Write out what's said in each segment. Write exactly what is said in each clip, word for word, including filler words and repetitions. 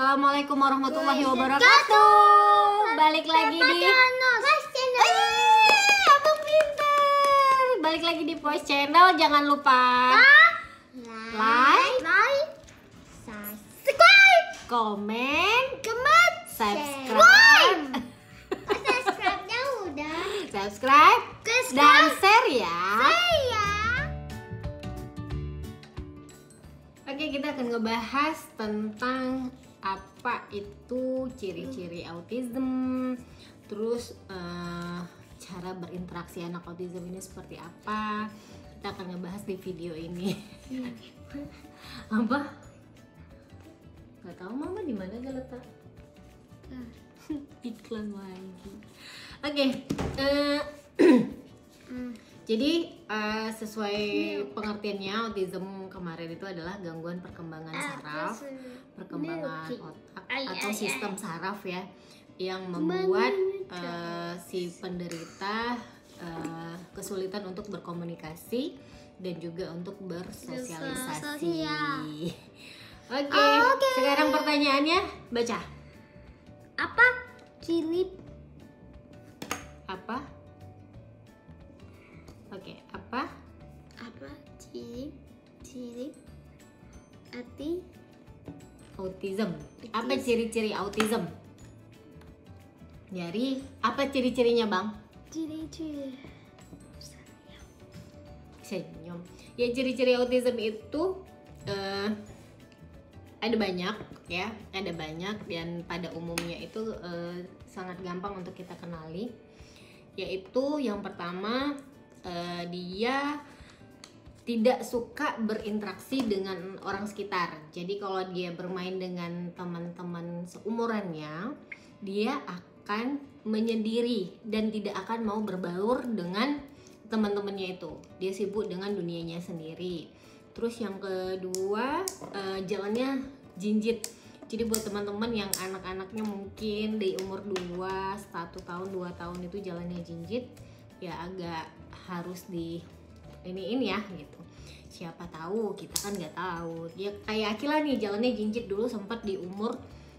Assalamualaikum warahmatullahi wabarakatuh. Balik lagi di Voice Channel. Abang pintar. Balik lagi di Voice Channel. Jangan lupa like, like, subscribe, komen, comment, subscribe. Subscribe-nya udah. Subscribe dan share ya. Oke, kita akan ngebahas tentang apa itu ciri-ciri autism, terus uh, cara berinteraksi anak autism ini seperti apa. Kita akan ngebahas di video ini. Apa? Gak tahu mama di mana gak letak? Iklan lagi. Oke. Uh, Jadi uh, sesuai pengertiannya, autism kemarin itu adalah gangguan perkembangan saraf, perkembangan otak atau sistem saraf ya, yang membuat uh, si penderita uh, kesulitan untuk berkomunikasi dan juga untuk bersosialisasi. Oke, okay. okay. Sekarang pertanyaannya, baca. Apa ciri? Apa? Oke, okay, apa? Apa ciri ciri arti autism? Apa ciri-ciri autism? Jadi, apa ciri-cirinya, Bang? Ciri-ciri senyum. Ya, ciri-ciri autism itu uh, ada banyak ya, ada banyak dan pada umumnya itu uh, sangat gampang untuk kita kenali. Yaitu yang pertama, Uh, dia tidak suka berinteraksi dengan orang sekitar. Jadi kalau dia bermain dengan teman-teman seumurannya, dia akan menyendiri dan tidak akan mau berbaur dengan teman-temannya itu. Dia sibuk dengan dunianya sendiri. Terus yang kedua, uh, jalannya jinjit. Jadi buat teman-teman yang anak-anaknya mungkin dari umur dua, satu tahun, dua tahun itu jalannya jinjit, ya agak harus di iniin ya gitu. Siapa tahu, kita kan nggak tahu. Ya kayak Akila nih, jalannya jinjit dulu sempat di umur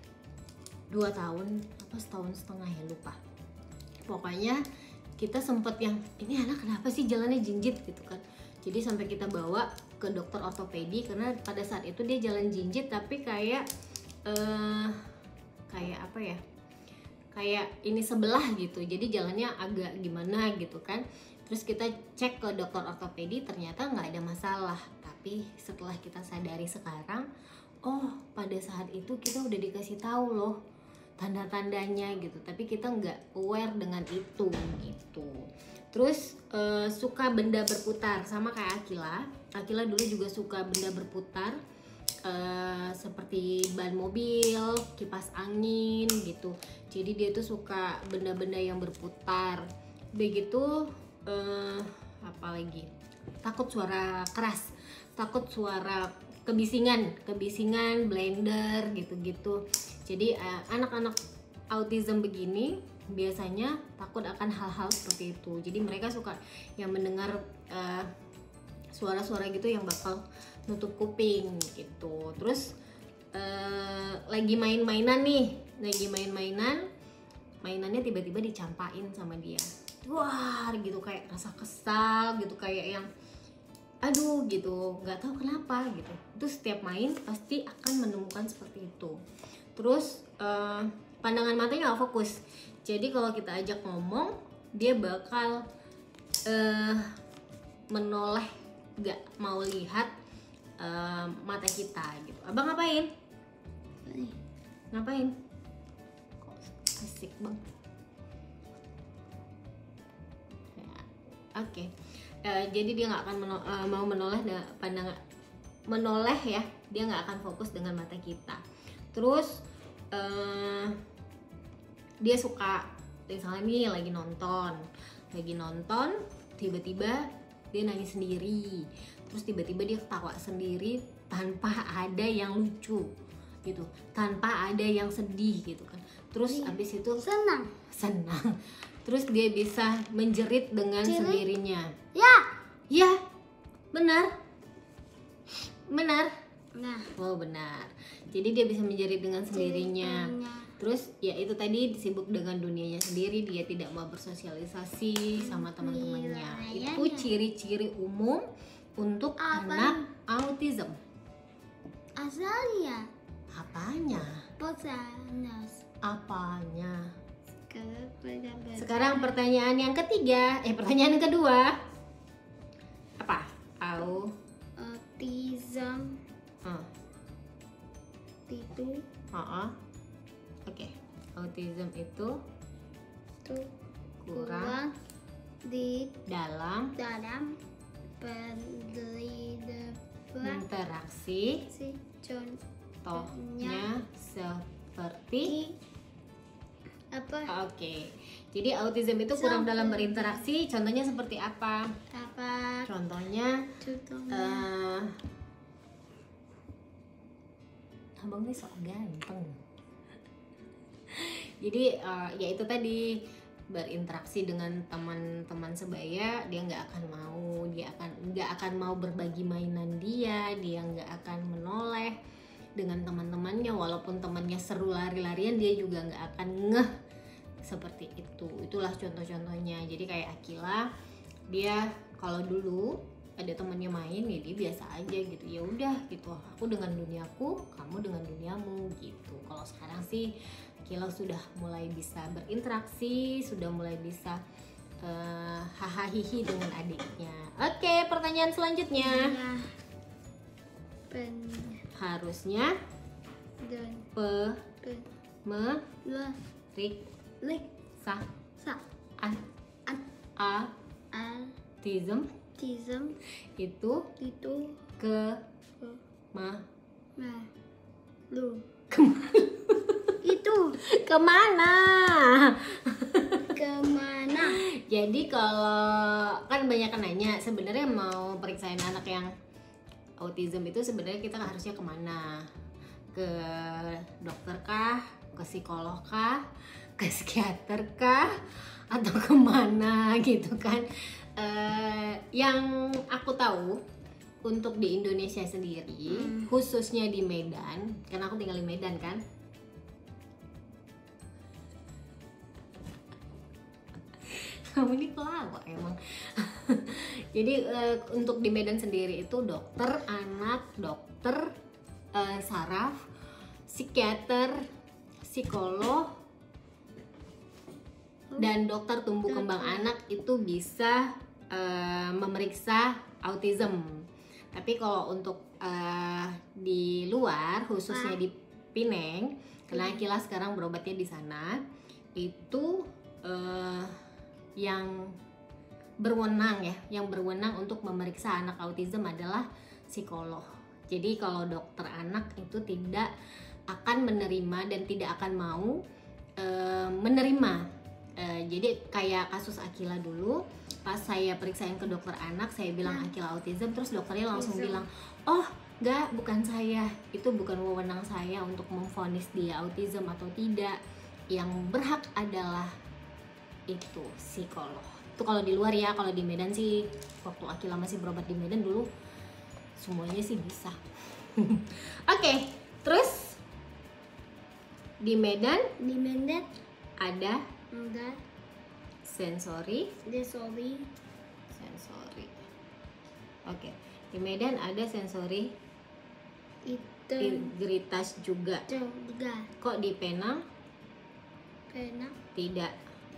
dua tahun apa setahun setengah ya, lupa. Pokoknya kita sempat yang ini anak kenapa sih jalannya jinjit gitu kan. Jadi sampai kita bawa ke dokter ortopedi karena pada saat itu dia jalan jinjit tapi kayak eh kayak apa ya? Kayak ini sebelah gitu. Jadi jalannya agak gimana gitu kan. Terus kita cek ke dokter ortopedi, ternyata nggak ada masalah. Tapi setelah kita sadari sekarang, oh pada saat itu kita udah dikasih tahu loh tanda-tandanya gitu. Tapi kita nggak aware dengan itu gitu. Terus uh, suka benda berputar, sama kayak Akila. Akila dulu juga suka benda berputar, uh, seperti ban mobil, kipas angin gitu. Jadi dia tuh suka benda-benda yang berputar. Begitu. Uh, apa lagi, takut suara keras, takut suara kebisingan, kebisingan, blender gitu-gitu. Jadi uh, anak-anak autism begini biasanya takut akan hal-hal seperti itu. Jadi mereka suka yang mendengar uh, suara-suara gitu yang bakal nutup kuping gitu. Terus uh, lagi main-mainan nih, lagi main-mainan, mainannya tiba-tiba dicampain sama dia. Wah gitu, kayak rasa kesal gitu, kayak yang aduh gitu, nggak tahu kenapa gitu. Itu setiap main pasti akan menemukan seperti itu. Terus uh, pandangan matanya nggak fokus. Jadi kalau kita ajak ngomong, dia bakal uh, menoleh, nggak mau lihat uh, mata kita gitu. Abang ngapain? Ngapain? Kok asik bang? Oke, okay. uh, jadi dia nggak akan meno- uh, mau menoleh pandangan menoleh ya, dia nggak akan fokus dengan mata kita. Terus uh, dia suka misalnya nih lagi nonton, lagi nonton, tiba-tiba dia nangis sendiri, terus tiba-tiba dia ketawa sendiri tanpa ada yang lucu gitu, tanpa ada yang sedih gitu kan. Terus abis itu senang, senang. Terus dia bisa menjerit dengan Ciri? sendirinya. Ya, ya, benar, benar. Nah, Oh benar. Jadi dia bisa menjerit dengan sendirinya. ceritanya. Terus ya itu tadi sibuk dengan dunianya sendiri, dia tidak mau bersosialisasi sama teman-temannya. Iya, Itu iya. ciri-ciri umum untuk Apa? anak autism. Asalnya Apanya? panas. Apanya? Sekarang pada ber- Sekarang pertanyaan yang ketiga, eh pertanyaan yang kedua. Apa? Au autism uh, itu uh-uh. Oke. Autism itu tuh kurang kurang di dalam dalam pendidikan interaksi, si contohnya tohnya seperti apa oke. Jadi autism itu kurang dalam berinteraksi. Contohnya seperti apa? apa Contohnya contohnya eh abang ini sok ganteng. Jadi eh, ya itu tadi, berinteraksi dengan teman-teman sebaya, dia nggak akan mau, dia akan nggak akan mau berbagi mainan dia, dia nggak akan menoleh dengan teman-temannya, walaupun temannya seru lari-larian dia juga nggak akan ngeh seperti itu. Itulah contoh-contohnya. Jadi kayak Akila, dia kalau dulu ada temannya main ya dia biasa aja gitu, ya udah gitu, aku dengan duniaku, kamu dengan duniamu gitu. Kalau sekarang sih Akila sudah mulai bisa berinteraksi, sudah mulai bisa uh, hahaha hihi dengan adiknya. Oke, pertanyaan selanjutnya. nah, pen Harusnya dan pe pen me le rik lek sa sa an an autism autism itu itu ke ke ma nah lu itu kemana? kemana Jadi kalau kan banyak yang nanya sebenarnya mau periksain anak yang autism itu sebenarnya kita harusnya kemana? Ke dokter kah? Ke psikolog kah? Ke psikiater kah? Atau kemana gitu kan? Eh, yang aku tahu untuk di Indonesia sendiri, Hmm. khususnya di Medan, karena aku tinggal di Medan kan. Kamu ini pelawak emang. Jadi eh, untuk di Medan sendiri itu dokter anak, dokter eh, saraf, psikiater, psikolog, dan dokter tumbuh kembang anak itu bisa eh, memeriksa autism. Tapi kalau untuk eh, di luar, khususnya di Pineng, karena Akila sekarang berobatnya di sana, itu eh, yang berwenang ya, yang berwenang untuk memeriksa anak autism adalah psikolog. Jadi kalau dokter anak itu tidak akan menerima dan tidak akan mau eh, menerima. Eh, jadi kayak kasus Akila dulu, pas saya periksain ke dokter anak, saya bilang Akila autism, terus dokternya langsung Autism. bilang, oh enggak, bukan saya, itu bukan wewenang saya untuk memvonis dia autism atau tidak. Yang berhak adalah itu psikolog. Itu kalau di luar ya. Kalau di Medan sih, waktu Akila masih berobat di Medan dulu, semuanya sih bisa. Oke, terus di Medan di Medan ada enggak sensori dia sorry sensori oke, di Medan ada sensori itu integritas juga. juga Kok di Penang pernah tidak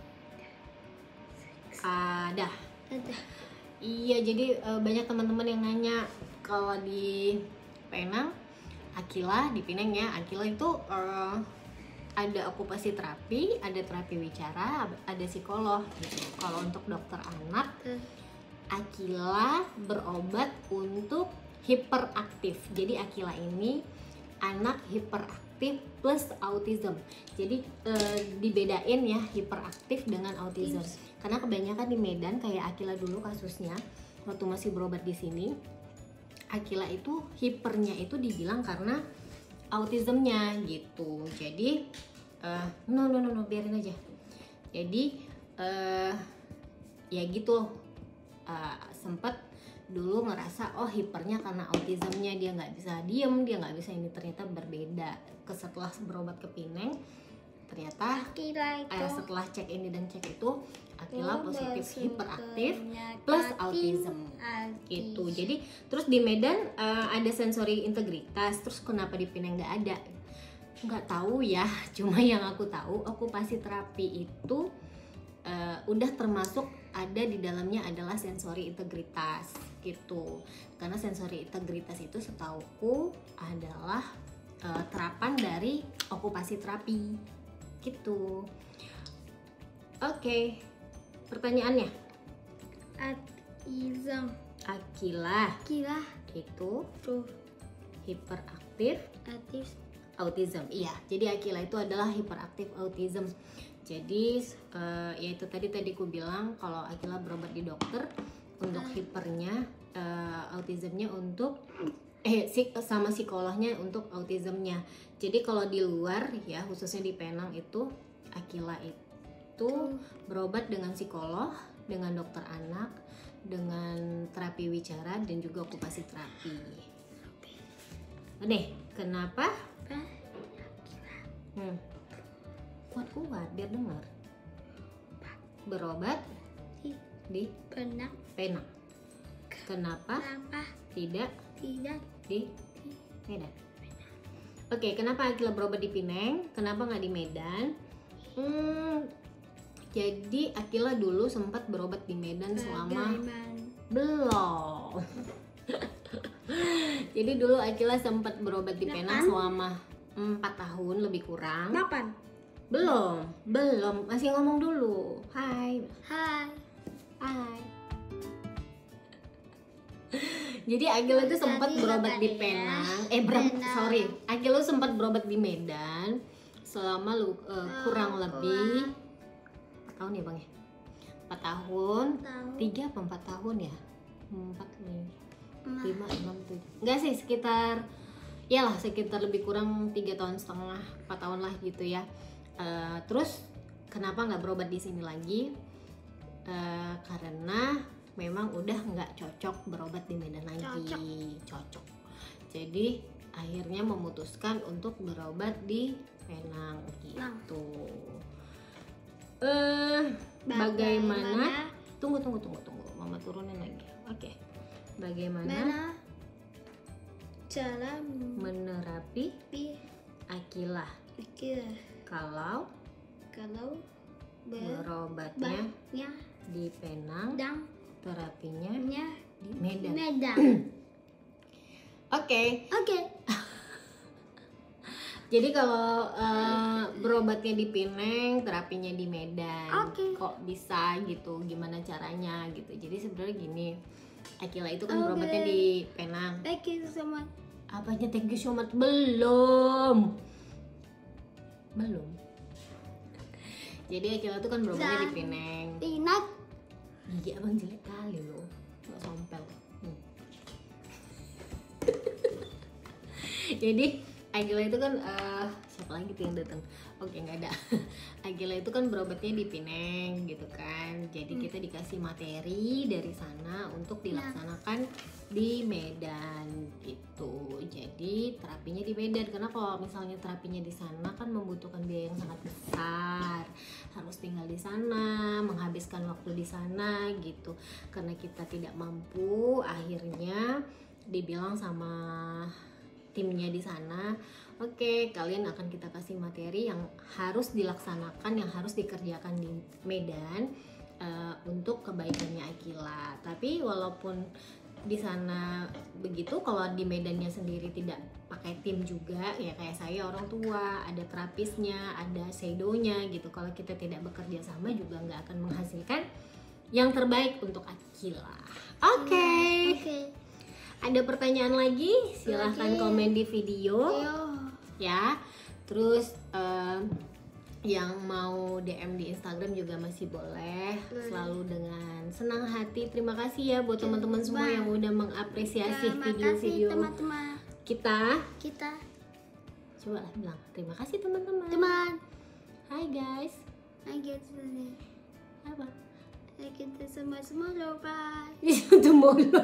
ada? ada Iya, jadi eh, banyak teman-teman yang nanya kalau di Penang, Akila di Pineng ya, Akila itu eh, ada okupasi terapi, ada terapi wicara, ada psikolog gitu. Kalau untuk dokter anak, ke Akila berobat untuk hiperaktif. Jadi Akila ini anak hiperaktif plus autism. Jadi eh, dibedain ya hiperaktif dengan autism. Karena kebanyakan di Medan kayak Akila dulu kasusnya waktu masih berobat di sini, Akila itu hipernya itu dibilang karena autismnya gitu. Jadi uh, no no no no biarin aja. Jadi uh, ya gitu uh, sempet dulu ngerasa oh hipernya karena autismnya, dia nggak bisa diem, dia nggak bisa ini, ternyata berbeda. Setelah berobat ke Pineng ternyata Akila itu eh, setelah cek ini dan cek itu Akila Oh, positif masuk hiperaktif ternyata plus autism autis. gitu. Jadi terus di Medan eh, ada sensory integritas, terus kenapa di Pineng nggak ada? Nggak tahu ya. Cuma yang aku tahu okupasi terapi itu uh, udah termasuk ada di dalamnya adalah sensory integritas gitu. Karena sensory integritas itu setauku adalah uh, terapan dari okupasi terapi gitu. Oke, pertanyaannya, Autism. Akila Akila itu tuh hiperaktif autis. autism. Iya, jadi Akila itu adalah hiperaktif autism. Jadi uh, ya itu tadi tadi ku bilang kalau Akila berobat di dokter untuk hipernya, uh, autismnya untuk eh si, sama psikolognya untuk autismnya. Jadi kalau di luar ya khususnya di Penang itu Akila itu berobat dengan psikolog, dengan dokter anak, dengan terapi wicara dan juga okupasi terapi. Nih, kenapa? Hmm. Kuat-kuat biar dengar. Berobat di Pernah Penang. Kenapa kenapa tidak tidak di Medan? Oke, kenapa Akila berobat di Pineng? Kenapa nggak di Medan? Hmm, jadi Akila dulu sempat berobat di Medan selama bagaimana? belum. Jadi dulu Akila sempat berobat di Penang Delapan. selama empat tahun lebih kurang. Delapan. Belum, belum, masih ngomong dulu. Hai, Hai. hai. Jadi Akila itu sempat Jadi berobat di ya, Penang. Eh, ber- Penang. sorry, Akila sempat berobat di Medan selama lu, eh, kurang Oh, lebih empat tahun ya bang ya? empat tahun, Tahu. tiga apa empat tahun ya? Empat, Nah, lima, enam, tujuh. Enggak sih, sekitar ya lah sekitar lebih kurang tiga tahun setengah, empat tahun lah gitu ya. Uh, terus kenapa nggak berobat di sini lagi? Uh, karena memang udah nggak cocok berobat di Medan lagi. Cocok. Cocok. Jadi akhirnya memutuskan untuk berobat di Penang gitu. Uh, bagaimana? Tunggu tunggu tunggu tunggu. Mama turunin lagi. Oke. Bagaimana Mana cara menerapi pi Akila Akila kalau kalau berobatnya berbanyak di Penang, dan terapinya nya di Medan. Medan. Oke, Oke. jadi kalau uh, berobatnya di Pineng, terapinya di Medan. Oke. Kok bisa gitu? Gimana caranya gitu? Jadi sebenarnya gini, Akila itu kan Oke. berobatnya di Penang. Thank you so much. Apanya thank you so much? Belum. Belum. Jadi Akila itu kan berobatnya di Dan- Pineng. Pinat. Iya abang jelek kali loh, nggak sompel. Hmm. Jadi Akila itu kan uh, siapa lagi tuh yang datang? Oke nggak ada. Akila itu kan berobatnya di Pineng gitu kan. Jadi kita dikasih materi dari sana untuk dilaksanakan di Medan gitu. Jadi terapinya di Medan karena kalau misalnya terapinya di sana kan membutuhkan biaya yang sangat besar. Harus tinggal di sana, menghabiskan waktu di sana gitu. Karena kita tidak mampu, akhirnya dibilang sama timnya di sana, oke okay, kalian akan kita kasih materi yang harus dilaksanakan, yang harus dikerjakan di Medan uh, untuk kebaikannya Akila. Tapi walaupun di sana begitu, kalau di Medannya sendiri tidak pakai tim juga, ya kayak saya orang tua, ada terapisnya, ada shadownya gitu. Kalau kita tidak bekerja sama juga nggak akan menghasilkan yang terbaik untuk Akila. Oke. Okay. Oke. Okay. Ada pertanyaan lagi? Silahkan Lagi. komen di video Yo. ya. Terus um, yang mau D M di Instagram juga masih boleh. Boleh. Selalu dengan senang hati. Terima kasih ya buat Terima teman-teman semua yang udah mengapresiasi Terima kasih video-video teman-teman kita. kita. Coba lah bilang terima kasih teman-teman. Teman. Hai guys. I get to Apa? kita semua-semua lupa. Itu mulu.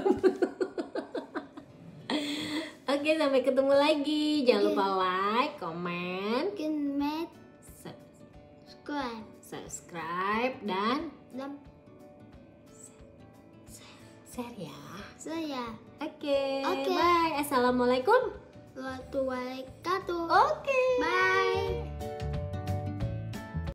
Oke, sampai ketemu lagi. Jangan Oke. lupa like, comment, Comment, sub- subscribe, subscribe, dan dan share ya. saya. Oke, Oke. bye. Assalamualaikum. Warahmatullahi wabarakatuh. Oke. Bye.